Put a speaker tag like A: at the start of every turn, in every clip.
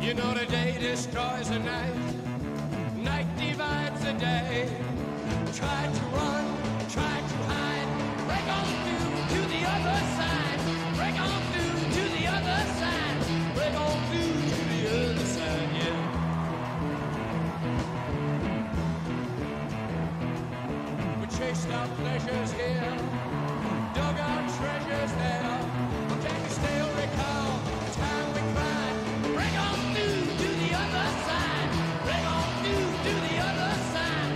A: You know the day destroys the night, night divides the day. Try to run, try to hide, break on through to the other side, break on through to the other side, break on through to the other side, yeah. We chased our pleasures here, dug our treasures there, but can you still recall the time we cried? Break on through to the other side, break on through to the other side.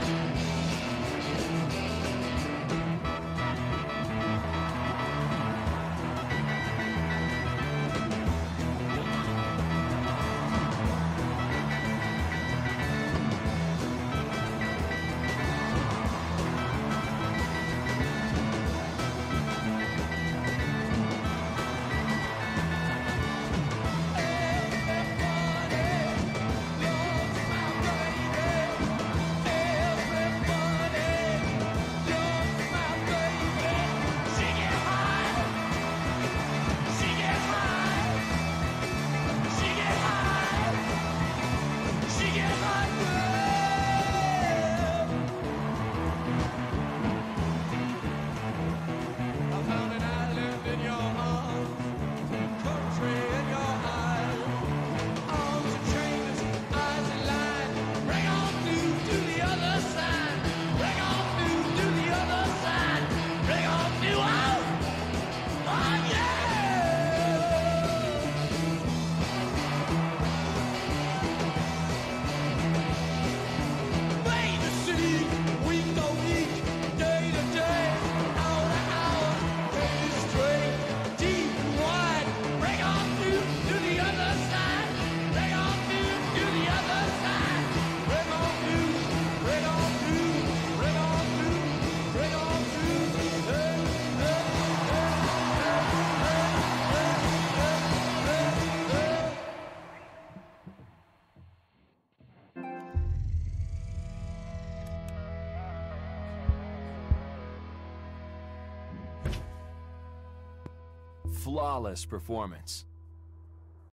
B: Flawless performance.